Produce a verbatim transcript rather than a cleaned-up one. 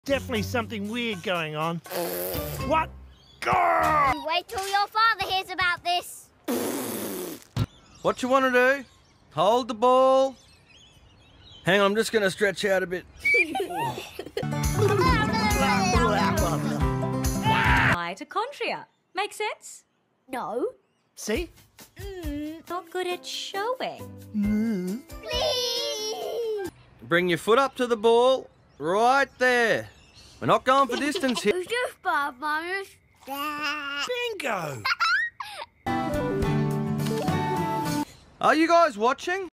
Definitely something weird going on. What? Grrr! Wait till your father hears about this. What you want to do? Hold the ball. Hang on, I'm just going to stretch out a bit. Mitochondria. Make sense? No. See? Mm, not good at showing. Mm. Please. Bring your foot up to the ball. Right there. We're not going for distance here. Who's this, Bob, Myers? Bingo! Are you guys watching?